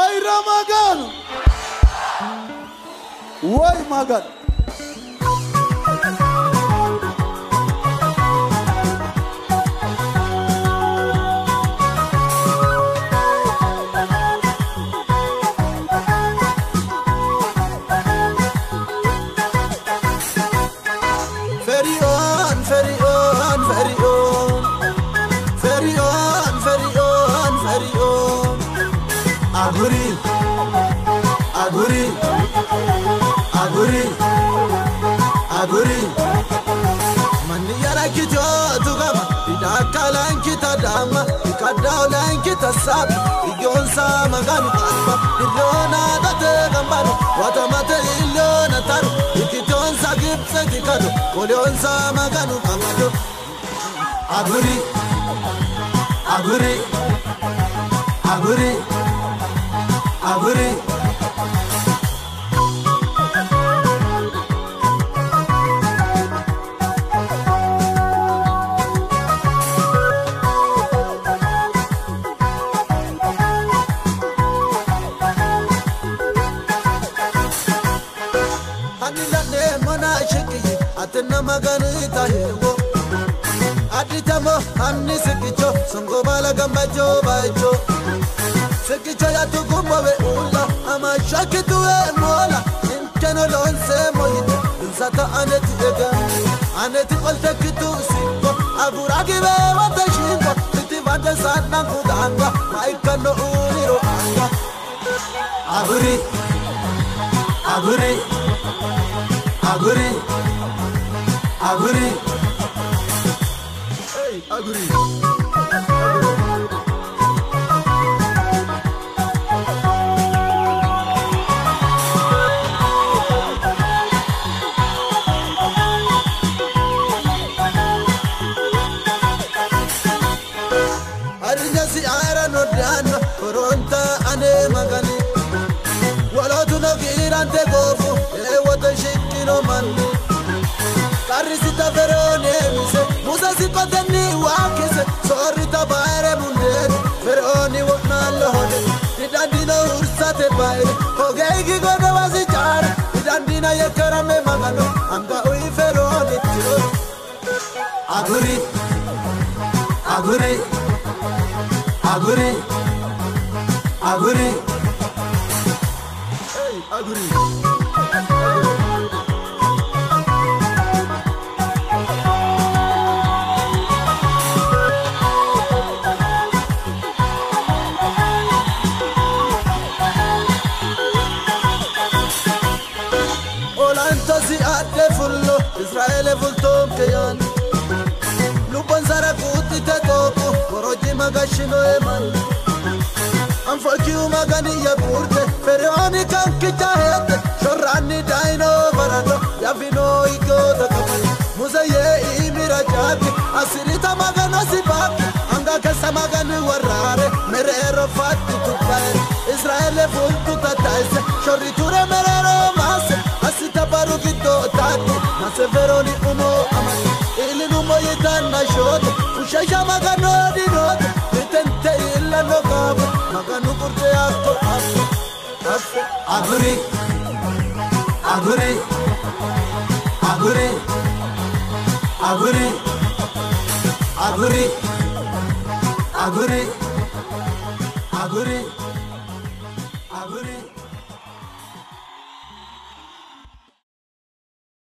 Why Ramagan? Why Magan? Aguri, aguri, aguri, aguri. Mani yara kito tugama, idakalan kita dama, ikadalan kita sabi, igonsa maganu kalma, ilona date gambaro, watamate ilona taru, ikitonsa gipse kikado, kolionsa maganu kamado. Aguri, aguri, aguri. Aguri Anila ne mana shiki atenna magani tahego Aditamo anni sikicho songo bala gambajo bajo Sekicha ya tukumbawe ula ama shaki tuwe mola Inkeno lonse moyite Insata aneti ega Aneti kolte kitu siko Aguragi we wate shinko Titi vante sana kudanga Maika no uniro anga Aguri Aguri Aguri Aguri Hey, Aguri Arinasi ara no dano Koronta ane magani Walotu no girante gofu Ewote shikino mandi Karisita verone mise Musa si konteni wakise Sorita baere mundeni Veroni wotna lohone Didandina ursate baere Kogegi gode wasi chara Didandina yekarame magano Anga ui veroni tiro Aguri Aguri Aguri, aguri, hey, aguri. Olantosi ade fullo, Israele fultom keyan. Lupon sara kuti te topu, koroji magashino eman. I'm fuck you magani ya purte, Feroni kanki chahete, Shorani daino varano, Yavino iko da kamani. Musa ye imira jati, Asirita magano sibaki, Anga kesa magani warare, Merero fatti tukaere, Israele fultu tataise, Shoriture merero mase, Asita barukito tati, Mase Veroni uno amani. Ilinumo yitana shote, Ushasha magano di note, Itente illa no kabe, Maganu kurte akto akto, akto. Aguri, aguri, aguri, aguri, aguri, aguri, aguri, aguri.